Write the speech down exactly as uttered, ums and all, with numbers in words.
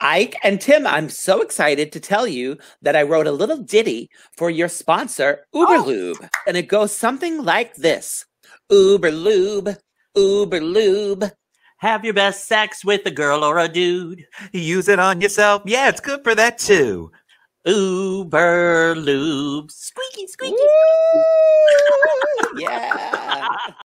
Ike and Tim, I'm so excited to tell you that I wrote a little ditty for your sponsor, Uberlube. Oh. And it goes something like this. Uberlube, Uberlube. Have your best sex with a girl or a dude. Use it on yourself. Yeah, it's good for that too. Uberlube. Squeaky, squeaky. Woo! Yeah.